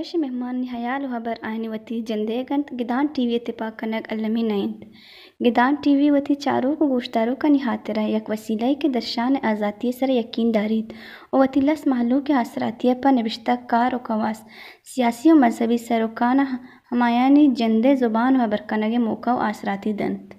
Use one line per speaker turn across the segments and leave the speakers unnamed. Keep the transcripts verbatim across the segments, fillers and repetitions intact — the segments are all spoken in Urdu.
روش مهمان نهيال وهبر آهني وتي جندگنت گدان ٹی وی اتفاق کنگ علمی نائند گدان ٹی وی وتی چاروں کو گوشتاروں کا نہاترہ یک وسیلہ کے درشان آزادی سر یقین دارید و وتی لس محلوں کے اثراتیہ پر نوشتہ کار و کواس سیاسی و مذہبی سروکان ہمایانی جندے زبان و ہبر کنگ موقع و اثراتی دنت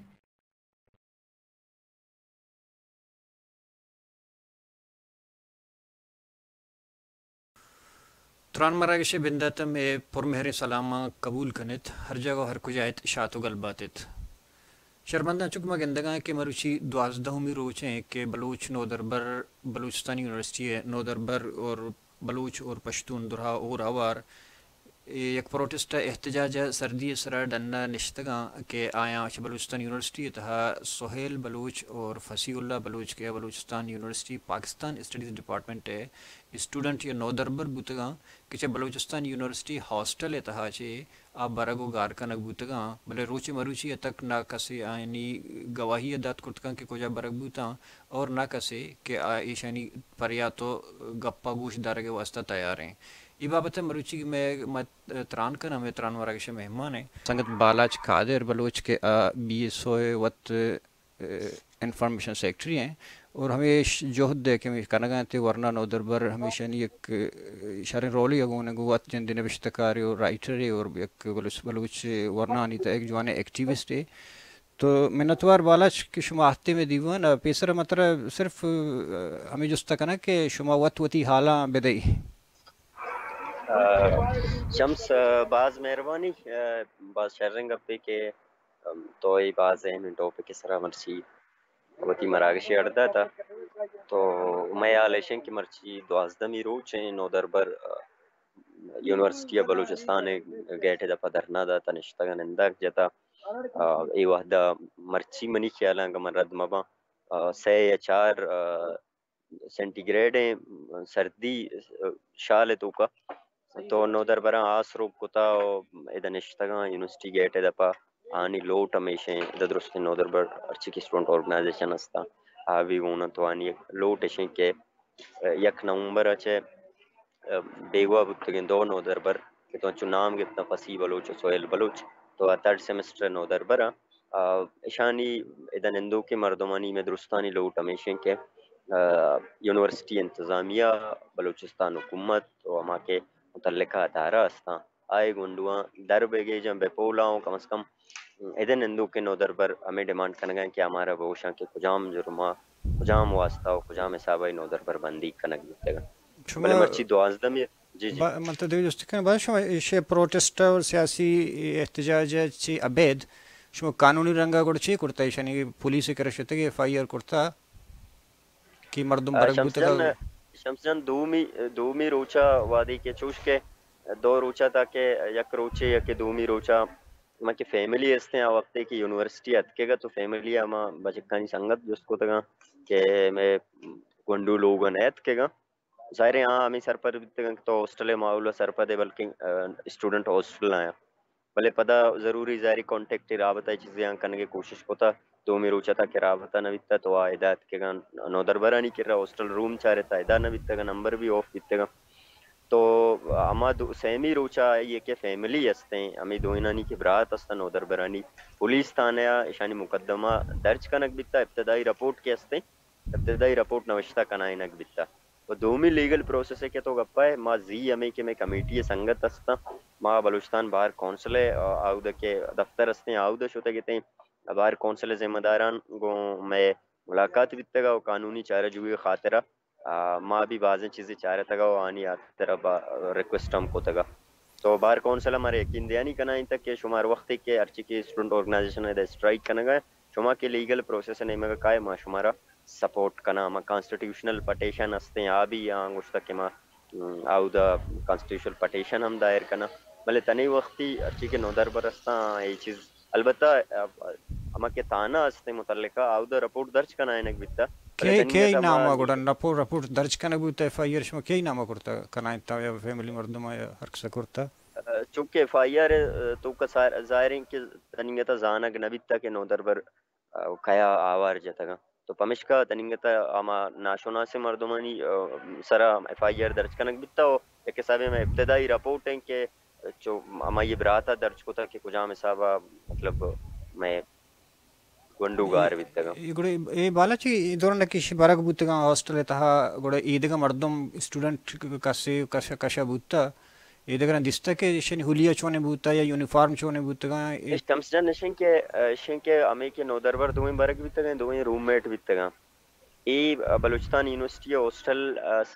تران مراگش بندتم پرمہر سلامہ قبول کنت ہر جگہ ہر کجایت اشاعت و گلباتت شرمندہ چکمہ گندگاں کے مروچی دوازدہمی روچیں کہ بلوچ نودربر بلوچستان یونیورسٹی نودربر اور بلوچ اور پشتون درہا اور اوار یک پروٹسٹ احتجاج سردی سرا ڈنا نشتگاں کہ آیا بلوچستان یونیورسٹی تہا سہیل بلوچ اور فصیح اللہ بلوچ کے Balochistan university Pakistan studies department student یہ نودربر بوتگاں کہ بلوچستان یونیورسٹی ہاسٹل تہا چے آپ برگو گارکنگ بوتگاں بلے روچے مروچی تک نہ کسے آئینی گواہی ادات کرتگاں کہ کجا برگ بوتاں اور نہ کسے کہ ایشانی پریا تو گپا گوش دارگے واسطہ تیار ہیں یہ بابت مروچی میں تران کا نام تران وراگش مہمان ہے سنگت بالاچ قادر بلوچ کے بی ایس او وت انفارمیشن سیکٹری ہیں اور ہمیں جوہد دے کے کنگاں تھے ورنہ نودربر ہمیشہ نہیں ایک شرح رولی اگونے گوات جن دن نوشتکار اور رائٹر ہے اور ایک بلوچ بلوچ ورنہ نہیں تھا ایک جوانے ایکٹیوسٹ ہے تو منتوار بالاچ کہ شما آتے میں دیوان پیسر مطلب صرف ہمیں جس تک نا کہ شما وت وتی حالاں بدئی
شمس باز مہربانی باز شرنگ اپے کے تو ای باز ہے میں ٹاپک سرا مرچی وتی مراگشی اڑدا تھا تو میں آلیشن کی مرچی دوازدمی روچیں نودربر یونیورسٹی بلوچستان گیٹ دا پدرنا دا تنشتگا نندک جتا ای وحدہ مرچی منی خیالاں کا مرد مبا سے یا چار سینٹی گریڈ سردی شال تو کا تو نودربرا آسرو کتا ادھا نشتگاں یونیورسٹی گیٹ دپا آنی لوٹ ہمیشہ دا درست نودربر ارچی کی اسٹوڈنٹ آرگنائزیشن استا آوی گونا تو آنی لوٹ اشیں کہ یک نومبر اچھے بیگوا بکتگین دو نودربر کہ تو انچو نام گتنا فصیح بلوچ سہیل بلوچ تو تھرڈ سیمسٹر نودربر اشانی ادھا نندو کے مردمانی میں درستانی لوٹ ہمیشہ کہ یونیورسٹی انتظامیہ بلوچستان حکومت و ہما کے متعلقہ ادارہ استا آئے گنڈواں در بگے جن بے پولاؤں کم از کم ادھن اندو کے نودربر ہمیں ڈیمانڈ کرنا گئے کہ ہمارا بوشاں کے کجام جرمہ کجام واسطہ و کجام حسابہ نودربر بندی کنگ دیتے گا بلے مرچی دوازدہ میں جی جی
مطلب دیو جست کہ بعد شما یہ پروٹیسٹ اور سیاسی احتجاج چی ابید شما قانونی رنگا گوڑ چی کرتا ہے شانی پولیس کرشتے گی ایف آئی آر کرتا کی مردم برگ بوتا گا
شمس جان دومی دومی روچا وادی کے چوش کے دو روچا تھا کہ یک روچے یا کہ دومی روچا ما کہ فیملی استے ہیں وقتے کی یونیورسٹی اتکے گا تو فیملی اما بچکانی سنگت جس کو تگا کہ میں گنڈو لوگن اتکے گا ظاہر ہاں ہمیں سر پر تو ہاسٹل معاولہ سر پر دے بلکہ اسٹوڈنٹ ہاسٹل آیا بلے پدا ضروری ظاہری کانٹیکٹ رابطہ چیزیں کرنے کی کوشش ہوتا تو می روچا تھا کہ رابطہ نہ بیتا تو آئیدات کے گا نودربرہ نہیں کر رہا ہاسٹل روم چاہ رہتا ایدہ نہ بیتا گا نمبر بھی آف بیتے گا تو اما سیمی روچا یہ کہ فیملی ہستے ہیں ہمیں دوئنانی کی برات ہستا نودربرانی پولیس تانیا اشانی مقدمہ درج کنک بیتا ابتدائی رپورٹ کے ہستے ابتدائی رپورٹ نوشتہ کنائنک بیتا وہ دومی لیگل پروسیس ہے کہ تو گپا ہے ما زی ہمیں کہ میں کمیٹی سنگت ہستا ما بلوچستان باہر کونسل آؤدہ کے دفتر ہستے ہیں آؤدہ شوتا کہتے ہیں باہر کونسل ذمہ داران گو میں ملاقات بیتا گا قانونی چارہ جوئی خاطرہ ماں بھی بعضیں چیزیں چاہ رہا تھا گا وہ آنی آتی طرح ریکویسٹ ہم کو تگا تو باہر کونسل ہمارے یقین دیا نہیں کنا ہی تک کہ شمار وقت کے ارچی کی اسٹوڈنٹ آرگنائزیشن ہے اسٹرائک کرنا گا شما کے لیگل پروسیس نہیں مگا کائے ما شمارا سپورٹ کنا ما کانسٹیٹیوشنل پٹیشن ہستے ہیں آبی یا انگوش تک کہ ما آو دا کانسٹیٹیوشنل پٹیشن ہم دائر کنا بلے تنی وقتی ارچی کے نودر برستا یہ چیز البتہ اما کے تانا ہستے متعلقہ آو دا رپورٹ درج کنا اینک بیتا
کی نامہ گوڑا رپورٹ رپورٹ درج کنگ بوتا ایف آئی آر شما کی نامہ کرتا کنائنتا یا فیملی مردمہ یا ہر کسا کرتا
چونکہ ایف آئی آر تو کا ظاہرین کہ تنینگتا زانگ نبیتا کہ نودر بر کیا آوار جاتا گا تو پمشکا تنینگتا اما ناشونا سے مردمانی سرا ایف آئی آر درج کنگ بیتا ہو یک حساب میں ابتدائی رپورٹ ہیں کہ جو اما یہ براتا درج کو تھا کہ کجام حسابہ مطلب میں گنڈو گار بیتگا
گڑے اے بالا چی دورن کیش بارک بوتگا ہاسٹل تہا گڑے ایدگا مردم اسٹوڈنٹ کسے کشا کشا بوتا ایدگا دستا کہ شن ہولیا چونے بوتا یا یونیفارم چونے بوتگا
اشتمس جان نشن کے شن کے امی کے نو دربر دویں برک بیتگا دویں روم میٹ بیتگا ای بلوچستان یونیورسٹی ہاسٹل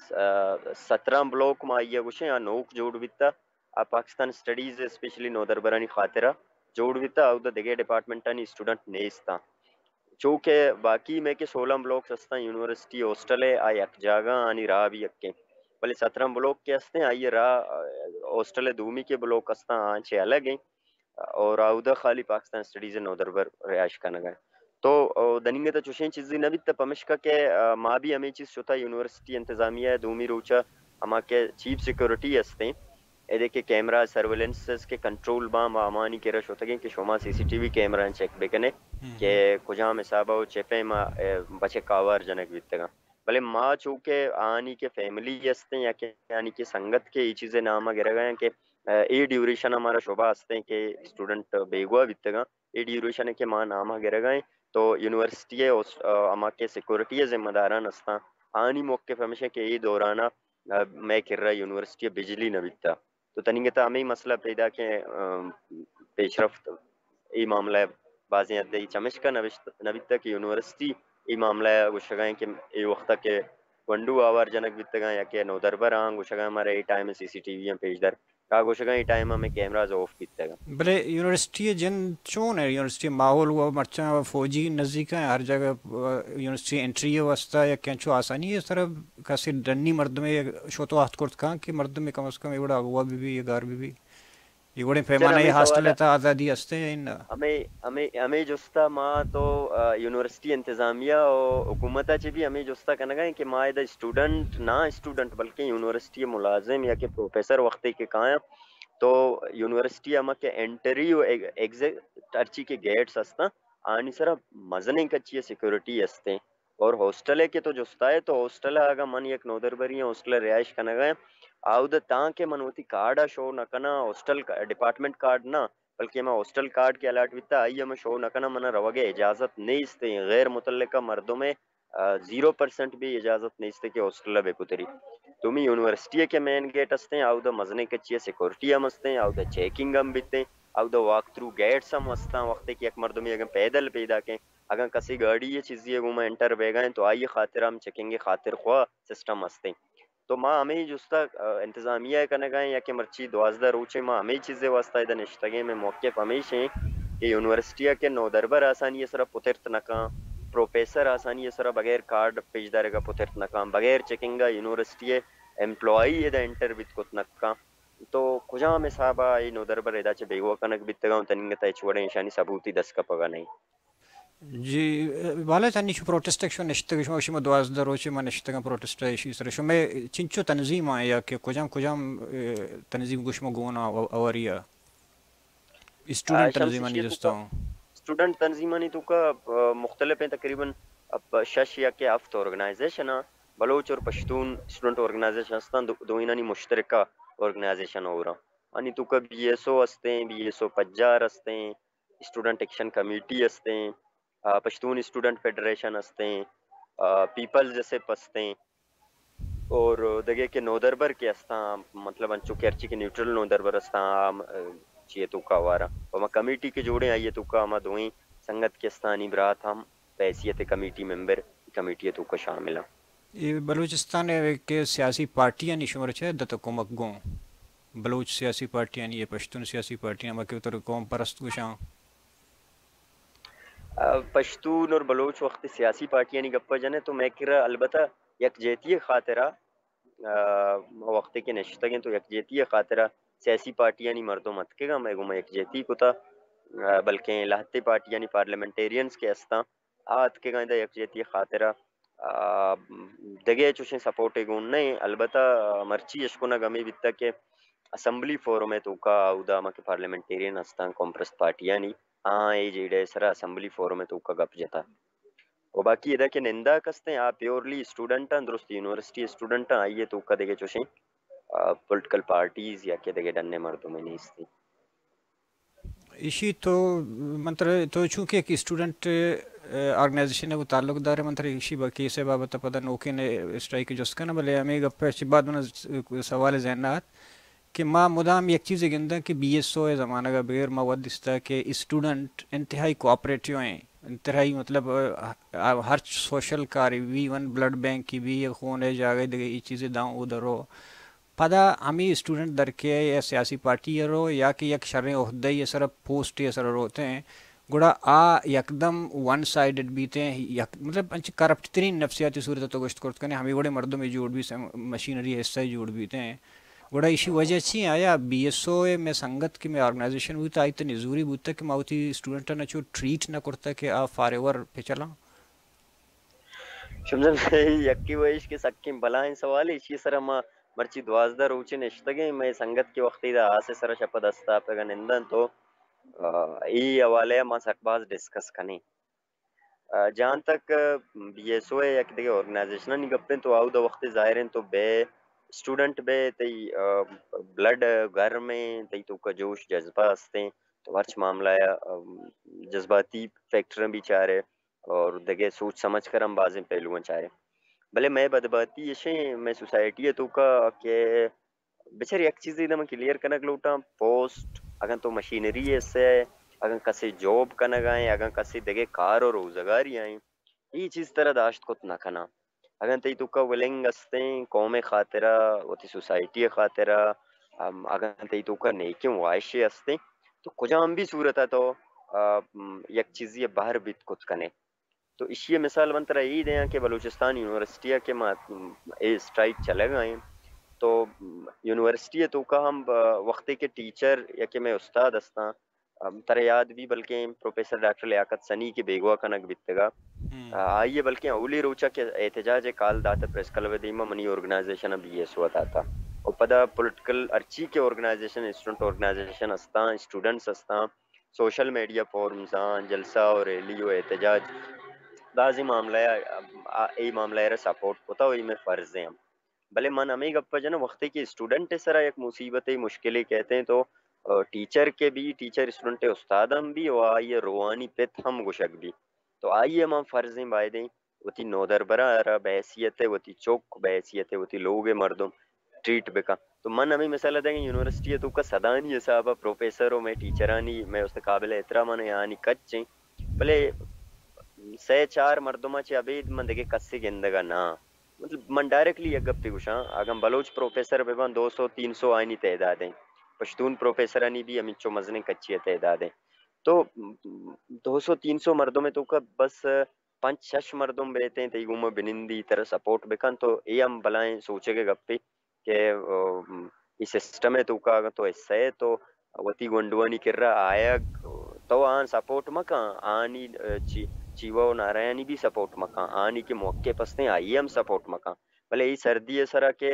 سترہ بلاک ما آئیے گوشے یا نوک جوڑ بیتا پاکستان سٹڈیز اسپیشلی نو دربرانی خاطرہ جوڑ بیتا او دا دگے ڈپارٹمنٹانی اسٹوڈنٹ نیستا چونکہ باقی میں کہ سولہ بلاک ہستا یونیورسٹی ہاسٹل ہے آئی یک جاگا آنی راہ بھی یکیں بلے سترہ بلاک کے ہستے آئیے راہ ہاسٹل دومی کے بلاک ہستا آنچے الگ ہیں اور آودہ خالی پاکستان سٹڈیز نو دربر رہائش کا نگا تو دنینگے تا چوشین چیزی نبیت تا پمشکا کہ ما بھی ہمیں چیز شتا یونیورسٹی انتظامیہ دومی روچا ہما کے چیف سیکورٹی ہستے ایدے کے کیمرہ سرویلنسز کے کنٹرول بام آمانی کے رش ہوتا گئے کہ شما C C T V camera check بکنے کہ کجام حسابہ ہو چپے ما بچے کاوار جنک بیتگا بلے ما چونکہ آنی کے فیملی ہستے یا کہ آنی کے سنگت کے یہ چیزیں نامہ گرہ گئے ہیں کہ اے ڈیوریشن ہمارا شعبہ ہستے ہیں کہ اسٹوڈنٹ بیگوا بیتگا اے ڈیوریشن ہے کہ ماں نامہ گرہ گئے تو یونیورسٹی ہے اما کے سیکورٹی ذمہ داران ہستا آنی موقف ہمیشہ کہ یہ دورانہ میں کر رہا یونیورسٹی بجلی نہ بیتا تو تنینگتا ہمیں مسئلہ پیدا کہ پیش رفت ای معاملہ بازی ادھائی چمشکا نبیتا کہ یونیورسٹی ای معاملہ گوشگائیں کہ ای وقتا کہ ونڈو آوار جنک بیتگا یا کہ نو دربر آن گوشگائیں ہمارے ای ٹائم سی سی ٹی وی ہیں پیش در کا گوشگائیں ای ٹائم ہمیں کیمراز آف بیتگا
بلے یونیورسٹی جن چون ہے یونیورسٹی ماحول ہوا مرچا فوجی نزدیک ہیں ہر جگہ یونیورسٹی انٹری واسطہ یا کینچو آسانی ہے اس طرح کسی ڈنی مرد میں شوتو ہاتھ کرت کہاں کہ مرد میں کم از کم ایوڑا ہوا بھی بھی یہ گار بھی بھی یہ گوڑے پیمانہ یہ ہاسٹل لیتا آزادی ہستے ہیں ان
ہمیں ہمیں ہمیں جستا ماں تو یونیورسٹی انتظامیہ اور حکومتہ چی بھی ہمیں جستا کہنا گئے کہ ماں دا اسٹوڈنٹ نہ اسٹوڈنٹ بلکہ یونیورسٹی ملازم یا کہ پروفیسر وقتی کے کہاں تو یونیورسٹی ہما کے انٹری و ایگزٹ ارچی کے گیٹس ہستا آنی سرا مزنے کچی سیکورٹی ہستے اور ہاسٹل ہے کہ تو جستا ہے تو ہاسٹل آگا من یک نو دربری ہیں ہاسٹل رہائش کہنا گئے آو دا تاں کے منوتی کارڈا شو نہ کنا ہاسٹل ڈپارٹمنٹ کارڈ نہ بلکہ میں ہاسٹل کارڈ کے الاٹ بیتا آئیے میں شو نہ کنا منا روگے اجازت نہیں استے غیر متعلقہ مردوں میں زیرو پرسنٹ بھی اجازت نہیں استے کہ ہاسٹل بے پتری تمہیں یونیورسٹی کے مین گیٹ ہستے آو دا مزنے کچی سیکورٹی ہم ہستے آو دا چیکنگ ہم بیتے آو دا واک تھرو گیٹس ہم ہستا وقت کی ایک مردوں میں اگر پیدل پیدا کے اگر کسی گاڑی یہ چیزی ہے وہ میں انٹر بے گئے تو آئیے خاطر ہم چکیں گے خاطر خواہ سسٹم ہستے تو ماں ہمیں جستا انتظامیہ کرنے گئے یا کہ مرچی دوازدہ روچے ماں ہمیں چیزیں واسطہ ادھا نشتگے میں موقف ہمیشہ ہیں کہ یونیورسٹی کے نو دربر آسانی سرا پترت نکاں پروفیسر آسانی سرا بغیر کارڈ پیش دارے گا پترت نکاں بغیر چکنگا یونیورسٹی امپلائی ادھا انٹر بیت کت نکاں تو کجا میں صاحبہ ای نو دربر ادھا چے بیگوا کنک بیتگاں تنگتا ہے چوڑے انشانی ثبوتی دست کا پگا نہیں
جی بالا چانی شو پروٹیسٹ شو نشتگ شو شما دوازدہ روچے ما نشتگا پروٹیسٹ شی سر شو میں چنچو تنظیم آیا کہ کجام کجام تنظیم گوشما گونا اوریا اسٹوڈنٹ تنظیمانی جستا ہوں
اسٹوڈنٹ تنظیمانی تو کا مختلف ہیں تقریباً شش یا کہ ہفت آرگنائزیشن بلوچ اور پشتون اسٹوڈنٹ آرگنائزیشن ہستان دوینانی مشترکہ آرگنائزیشن ہو رہا انی تو کا بی ایس او ہستے ہیں بی ایس او پجار ہستے ہیں اسٹوڈنٹ ایکشن کمیٹی ہستے ہیں پشتون اسٹوڈنٹ فیڈریشن ہستے ہیں پیپلز جیسے پستے ہیں اور دگے کے نو دربر کے ہستاں مطلب انچو کرچی کے نیوٹرل نو دربر ہستاں چیئے تو کا وارا وما کمیٹی کے جوڑے آئیے تو کا ہما دوئیں سنگت کے استانی برات ہم بحیثیت کمیٹی ممبر کمیٹی تو کا شامل ہیں
یہ بلوچستان کے سیاسی پارٹیاں نشمر چھے دتا کمک گون بلوچ سیاسی پارٹیاں یہ پشتون سیاسی پارٹیاں مکہ اتر قوم پرست گوشاں
پشتون اور بلوچ وقت سیاسی پارٹیاں نہیں گپا جانے تو میں کرا البتہ یک جیتی خاطرہ وقت کے نشتگیں تو یک جیتی خاطرہ سیاسی پارٹیاں نہیں مردوں مت کے گا میں گو میں یک جیتی کو تا بلکہ لاہتے پارٹیاں نہیں پارلیمنٹیرینز کے ہستا آت کے گا یک جیتی خاطرہ دگے چوشیں سپورٹے گون نہیں البتہ مرچی اشکونا گمی بیتا کہ اسمبلی فورم ہے تو کا اودا ما کے پارلیمنٹیرین ہستان کمپرست پارٹیاں نہیں ہاں ای جیڑے سرا اسمبلی فورم ہے تو کا گپ جتا اور باقی ادھا کہ نندا کستے ہیں آپ پیورلی اسٹوڈنٹ ہیں درست یونیورسٹی اسٹوڈنٹ ہیں آئیے تو کا دیکھے چوشیں پولیٹیکل پارٹیز یا کہ دیگه دنه مردم نیستی.
اسی تو منتر تو چونکہ ایک اسٹوڈنٹ آرگنائزیشن کو تعلق دار ہے منتر اسی باقی سے بابت پتہ نوکے نے اسٹرائک جس کا نا بھلے ہمیں گپ اچھی بات میں سوال ذہنات کہ ماں مدام یک چیز گندہ کہ بی ایس او ہے زمانہ کا بغیر مواد دستا کہ اسٹوڈنٹ انتہائی کوآپریٹیو ہیں انتہائی مطلب ہر سوشل کاری بھی ون بلڈ بینک کی بھی خون ہے جاگے دے یہ چیزیں داؤں ادھر ہو پدا ہمیں اسٹوڈنٹ در کے یا سیاسی پارٹی رو یا کہ یک شرع عہدہ یہ سر پوسٹ یہ سر ہوتے ہیں گوڑا آ یکدم ون سائیڈڈ بیتے ہیں یک مطلب انچ کرپٹ ترین نفسیاتی صورت تو گشت کرتے ہیں ہمیں گوڑے مردوں میں جوڑ بھی مشینری حصہ جوڑ بیتے ہیں گوڑا اسی وجہ چی آیا بی ایس او میں سنگت کی میں آرگنائزیشن ہوتا آئی تو نزوری بودتا کہ ماوتی اسٹوڈنٹا نہ چو ٹریٹ نہ کرتا کہ آ فارور پہ چلا
شمزن یکی ویش کے سکیم بلائیں سوالی اسی سر ما مرچی دوازدہ روچے نشتگیں میں سنگت کی وقتی دا آسے سر شپا دستا پہ نندن تو ای حوالے ما سکباز ڈسکس کنی. جہاں تک بی ایس او ہے یا کہ دیگه آرگنائزیشنہ نہیں گپیں تو آؤ دا وقت ظاہرین تو بے اسٹوڈنٹ بے تی بلڈ گھر میں تی تو کا جوش جذبہ ہستے تو ہرچ معاملہ جذباتی فیکٹر بھی چاہ رہے اور دیگه سوچ سمجھ کر ہم بازیں پہلوان چاہ رہے. بھلے میں بدباتی یہ میں سوسائٹی ہے تو کا کہ بچر یک چیز دیدہ میں کلیئر کنک لوٹا پوسٹ اگر تو مشینری ہے اس سے اگر کسی جوب کنک آئیں اگر کسی دیگه کار اور روزگاری آئیں یہ چیز طرح داشت کت نہ کنا اگر تی تو کا ولنگ استیں قوم خاطرہ و تی سوسائٹی خاطرہ اگر تی تو کا نیکیم وائشی استیں تو کجام بھی صورت ہے تو یک چیزی باہر بیت کت کنے. تو اسی مثال منترہ یہی دیں کہ بلوچستان یونیورسٹی کے ماں اے اسٹرائک چلے گئے تو یونیورسٹی تو کا ہم وقتی کے ٹیچر یا کہ میں استاد استا ترہ یاد بھی بلکہ پروفیسر ڈاکٹر لیاقت سنی کی بیگوا کنک بیتگا آئیے بلکہ اولی روچا کے احتجاج کال داتا پریس کلوے دیما منی آرگنائزیشن بی ایس ہوا تھا اور پدا پولیٹیکل ارچی کے آرگنائزیشن اسٹوڈنٹ آرگنائزیشن استا اسٹوڈنٹس استا سوشل میڈیا فورمز آن جلسہ اور ریلی و احتجاج بعضی معاملہ ای معاملہ ہے سپورٹ ہوتا ہوئی میں فرض ہیں بلے من ہمیں گپا جنا وقتی کی اسٹوڈنٹ سرا ایک مصیبت مشکلیں کہتے ہیں تو ٹیچر کے بھی ٹیچر اسٹوڈنٹ استاد ہم بھی اور آئیے روحانی پت ہم گشک بھی تو آئیے ہم فرضیں بائے دیں وہ تی نودر برا رہا بحثیت ہے وہ تی چوک بحثیت ہے وہ تی لوگ مردم ٹریٹ بکا تو من ہمیں مثال دیں گے یونیورسٹی ہے تو کا صدانی ہے صاحبہ پروفیسروں میں ٹیچرانی میں اس قابل احترام یعنی کچیں بلے سے چار مردمہ چے عبید من دیکھے کسی گندگا نا مطلب من ڈائریکٹلی یک گپتی گوشاں اگر بلوچ پروفیسر پہ بان دو سو تین سو آئینی تعداد ہیں پشتون پروفیسرانی بھی ہمیں چو مزنے کچی تعداد ہیں تو دو سو تین سو مردوں میں تو کا بس پانچ شش مردوں بیتے ہیں تیگوں میں بنندی طرح سپورٹ بکن تو یہ ہم بلائیں سوچے گے گپی کہ اس سسٹم ہے تو کا اگر تو اس سے تو وطی گنڈوانی کر رہا آیا تو آن سپورٹ مکان آنی چی چیوہ و نارائنی بھی سپورٹ مکان آنی کے موقع پستے آئی ہم سپورٹ مکان بلے یہ سردی ہے سرا کے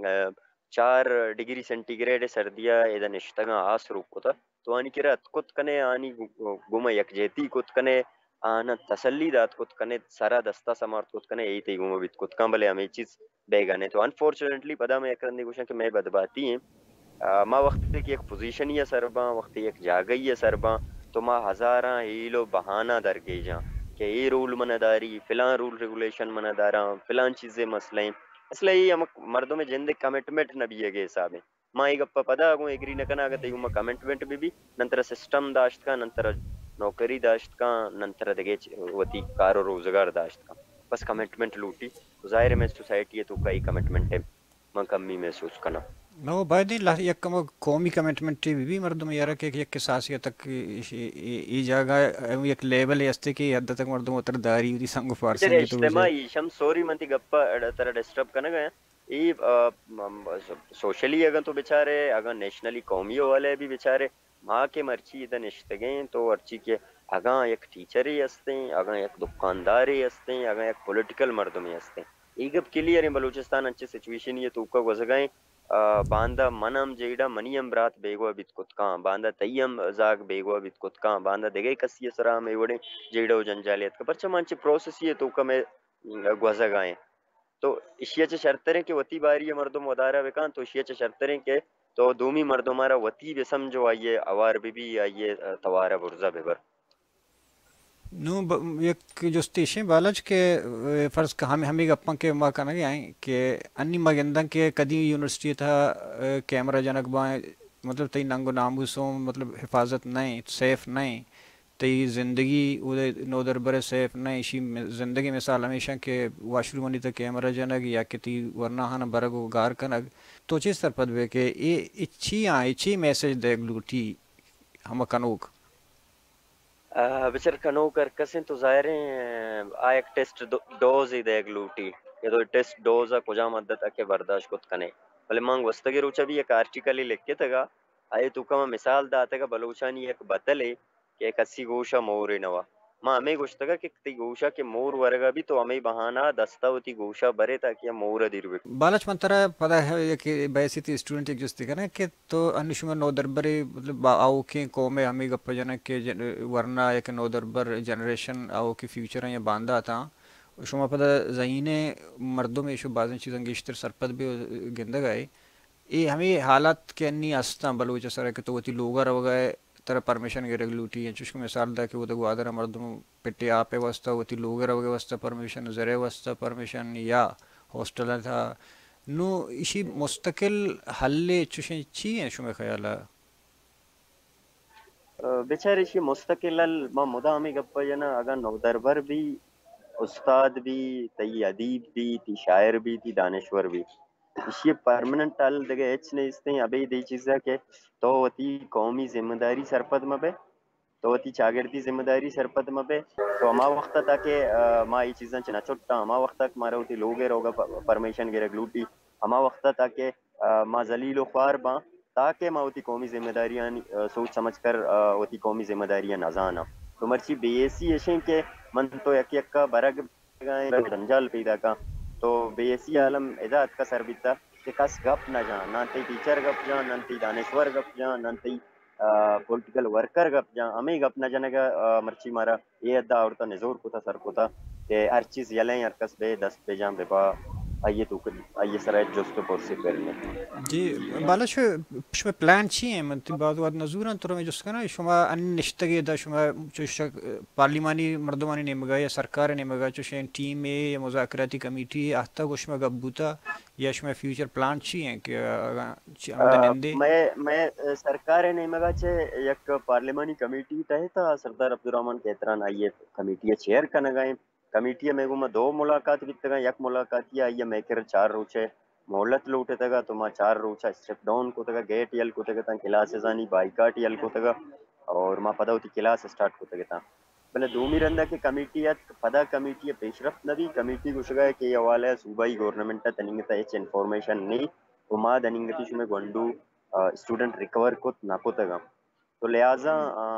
چار ڈگری سینٹی گریڈ سردیہ ایدہ نشتگاں آس روک کو تھا تو آنی کرا کت کنے آنی گمہ یکجیتی کت کنے آنا تسلی دات کت کنے سارا دستا سمارت کت کنے یہی تی گمہ بیت کت کن بلے ہمیں چیز بے گانے تو انفورچونٹلی پدا میں اکرن دی گوشن کہ میں بدباتی ہیں ما وقت کی ایک پوزیشن ہی ہے سرباں وقت ایک جاگئی ہے سرباں تو ما ہزاراں ہیلو بہانہ در گئی جاں کہ یہ رول منہ داری فلان رول ریگولیشن منہ داراں فلان چیزیں مسئلیں اس لئے یہ مردوں میں جندے کمٹمنٹ نہ بھی ہے حساب ہے ما ایک گپا پدا اگوں ایگری نہ کنا آگا تیگوں ما کمٹمنٹ بھی بھی ننتر سسٹم داشت کا ننتر نوکری داشت کا ننتر دگے وطی کار و روزگار داشت کا بس کمٹمنٹ لوٹی ظاہر میں سوسائٹی ہے تو کئی کمٹمنٹ ہے ما کمی محسوس کنا
نو باید یک کم قومی کمٹمنٹ بھی بھی مردم یارا کہ یک ساسی تک ای جگہ یک لیبل یستے کہ حد تک مردم اتر داری دی سنگ فارسن
کی تو اجتماعی شم سوری منتی گپا تر ڈسٹرب کرنا گیا ای سوشلی اگر تو بیچارے اگر نیشنلی قومیوں والے بھی بیچارے ماں کے مرچی ادھا نشتگیں تو ارچی کے اگاں یک ٹیچری ہستیں اگاں یک دکانداری ہستیں اگاں یک پولیٹیکل مردمی ہستیں ایگب کلیئر ہیں بلوچستان انچے سچویشن یہ تو اوکا گوزگائیں باندہ منم جیڑا منیم برات بیگوا بیت کتکاں باندہ تیم زاگ بیگوا بیت کتکاں باندہ دگے کسی سرا میں وڑے جیڑا و جنجالیت کا پرچہ مانچے پروسیس یہ تو کم گوزگائیں تو اشیا چه شرطریں کہ وتی باری مردم ودارا بکان تو اشیا چه شرطریں کہ تو دومی مردمارا وتی بے سمجھو آئیے اوار بی بی آئیے توارا برزا ببر
نو ب- یک جستیشیں بالج کے فرض کہ ہمیں ہمیں گپاں کے ما کنا آئیں کہ انی مگندن کے کدی یونیورسٹی تھا کیمرہ جنک بائیں مطلب تی ننگ و ناموسوں مطلب حفاظت نہیں سیف نہیں تی زندگی ادے نو دربر سیف نہیں شی زندگی مثال ہمیشہ کہ واش روم تا کیمرہ جنگ یا کہ تی ورنہ ہن برگو گار کنگ تو چیز سر پد بے کہ اے اچھی آ اچھی میسج دے گلوٹی ہم کنوک
بچر کنو کر کسیں تو ظاہریں آ ایک ٹیسٹ ڈوز ہی دے گلوٹی یہ تو ٹیسٹ ڈوز کجا مدت کے برداشت کت کنے بلے مانگ وستگی روچا بھی ایک آرٹیکل ہی لکھ کے تگا آئے تو کما مثال داتے گا بلوچانی ایک بتلے کہ کسی گوشا موری نوا ماں ہمیں گوشتگا کہ تی گوشا کہ مور ورگا بھی تو ہمیں بہانا دستا ہوتی گوشا برے تاکہ مور دیر بک
بالچ منترا پتہ ہے کہ بیسی تھی اسٹوڈنٹ ایک جستی کرنا کہ تو انشما نو دربری مطلب آؤ کے قوم ہمیں گپ جنا کہ ورنہ ایک نو دربر جنریشن آؤ کے فیوچر ہیں یا باندھا تھا شما پتہ ذہینے مردوں میں شو بعض چیزیں گشتر سرپت بھی گندہ گئے یہ ہمیں حالات کے انی استا بلوچ سر کہ تو وہ تی لوگا رو گئے طرح پرمیشن کے ریگولوٹی ہے چشک مثال دا کہ وہ تو آدھر مردوں پٹے آپے واسطہ وہ تی لوگا رو گئے واسطہ پرمیشن زرے واسطہ پرمیشن یا ہاسٹل تھا نو اسی مستقل حل چشیں چی ہیں شما خیالہ
بیچارے شی مستقل ما مدا ہمیں گپ جنا اگر نو دربر بھی استاد بھی تی ادیب بھی تی شاعر بھی تی دانشور بھی یہ پرمننٹ ٹال دگے ایچ نے اس نے ابھی دی چیز ہے کہ تو وتی قومی ذمہ داری سرپد مبے تو وتی چاگردی ذمہ داری سرپد مبے تو اما وقت تاکہ ما یہ چیزاں چنا چھٹا اما وقت تک مارا وتی لوگے روگا پرمیشن گرے گلوٹی اما وقت تاکہ ما ذلیل و خوار با تاکہ ما وتی قومی ذمہ داریاں سوچ سمجھ کر وتی قومی ذمہ داریاں نزانا تو مرچی بی ایسی ایشیں کہ من تو یک یک کا برگ جنجال پیدا کا تو بی ایسی عالم اجازت کا سر بیتا کہ کس گپ نہ جان نہ تی ٹیچر گپ جان نہ تی دانشور گپ جان نہ تی پولیٹیکل ورکر گپ جان ہمیں گپ نہ جانے گا مرچی مارا یہ ادا عورتہ نزور کو تھا سر کو تھا کہ ہر چیز یلیں ہر کس بے دست بے جان بے با آئیے تو آئیے سرائے جوستو پورسی کرنے
جی بالا شو شما پلان چی ہیں من تی بعض وقت نزورن تو میں جس کنا شما ان نشتگی دا شما چوش پارلیمانی مردمانی نمگا یا سرکار نمگا چوشین ٹیم اے یا مذاکراتی کمیٹی آہتا کو شما گبوتا یا شما فیوچر پلان چی ہیں کہ آمدن اندے
میں میں سرکار نمگا چھے یک پارلیمانی کمیٹی تحتا سردار عبدالرحمن کہتران آئیے کمیٹی چیئر کنگائیں کمیٹی میں گو میں دو ملاقات بیتے گا یک ملاقاتی آئیے میں کر چار روچے مہلت لوٹے تگا تو ما چار روچا اسٹیپ ڈاؤن کو تگا گیٹ یل کو تگا تا کلاس انی بائیکاٹ یل کو تگا اور ما پدا ہوتی کلاس سٹارٹ کو تگا تا بلے دومی رندہ کی کمیٹیت پدا کمیٹی پیش رفت نبی کمیٹی کو شگا ہے کہ یہ حوالہ ہے صوبائی گورنمنٹ تنینگتا ایچ انفارمیشن نہیں تو ما دنینگتی شمی گونڈو اسٹوڈنٹ ریکور کو ناکو تگا تو لہٰذا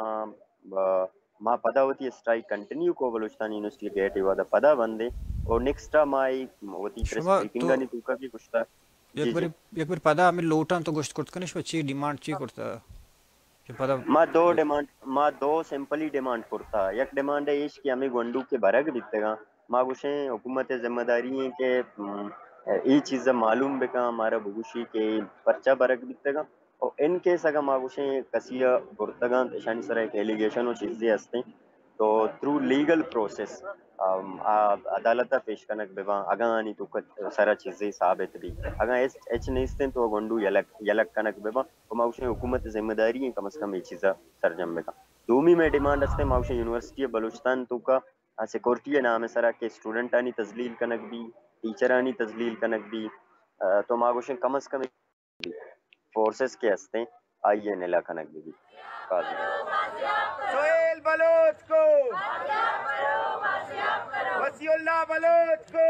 ما پدا ہوتی اسٹرائک کنٹینیو کو بلوچستان یونیورسٹی گیٹ ایوادا پدا بندے اور نیکسٹا مائی ہوتی پریس
شما
بریفنگ
تو
آنی تو کا بھی کچھ تھا
یک باری یک باری پدا ہمیں لوٹان تو گوشت کرت کنش و چی ڈیمانڈ چی کرتا کہ پدا
ما دو ڈیمانڈ ما دو سمپلی ڈیمانڈ کرتا یک ڈیمانڈ ہے ایش کہ ہمیں گونڈو کے برگ دیتے گا ما گوشیں حکومت ذمہ داری ہیں کہ ای چیزیں معلوم بکا ہمارا بگوشی کے پرچہ برگ دیتے گا اور ان کیس اگر ما گوشیں کسی برتگان تشانی سر ایک ایلیگیشن و چیزیں ہستے تو تھرو لیگل پروسیس عدالتہ پیش کنک بیوان اگاں آنی تو سارا چیزیں ثابت بھی اگاں ایچ نیستیں تو گونڈو یلک یلک کنک بیوان تو ماوشیں حکومت ذمہ داری ہیں کم از کم یہ چیزا سرجم بکا دومی میں ڈیمانڈ ہستے ماوشیں یونیورسٹی بلوچستان تو کا سیکورٹی نام ہے سرا کہ اسٹوڈنٹ آنی تزلیل کنک بھی ٹیچر آنی تزلیل کنک بھی تو ماوشیں کم از کم فورسز کے ہستے آئیے نیلا کنک بھی
سہیل بلوچ کو وسیع اللہ بلوچ کو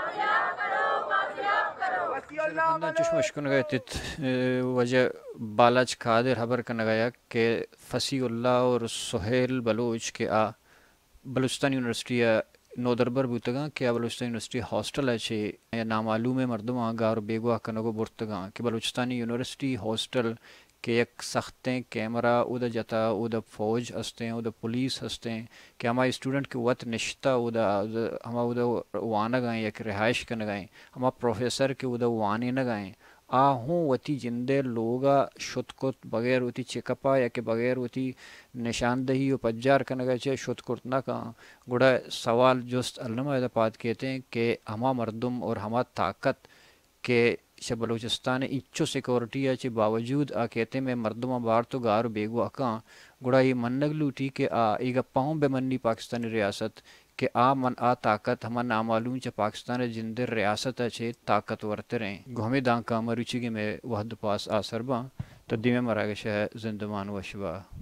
وسیع اللہ
بندہ چشم اشکن گئے تیت وجہ بالاچ قادر حبر کا نگایا کہ فصیح اللہ اور سہیل بلوچ کے آ بلوچستان یونیورسٹی نو دربر بوتگاں کہ آ بلوچستان یونیورسٹی ہاسٹل ہے چھے یا نامعلوم مردم آگار بیگواہ کنگو برتگاں کہ بلوچستانی یونیورسٹی ہاسٹل کہ یک سختیں کیمرہ ادا جتا ادا فوج ہستے ادا پولیس ہستے کہ ہما اسٹوڈنٹ کے وط نشتہ ادا ہما ادا وانا گائیں یک رہائش کا نگائیں ہما پروفیسر کے ادا وانے نگائیں آ ہوں وتی جندے لوگا شت کت بغیر وتی چکپا یا کہ بغیر وتی نشاندہی و پجار کا نگا چے شت کت نہ کہاں گڑا سوال جست علامہ ادا پات کہتے ہیں کہ ہما مردم اور ہما طاقت کہ شب بلوچستان اچو سیکورٹی اچے باوجود آ کہتے میں مردم بار تو گار بیگو اکاں گڑا یہ منگ لوٹی کہ آ ایگا پاؤں بے منی پاکستانی ریاست کہ آ من آ طاقت ہما نامعلوم چا پاکستان جندر ریاست اچھے طاقت ورتے رہیں گو ہمیں دان کا مروچی کے میں وحد پاس آ سرباں تدی میں مراگش ہے زندمان و شبا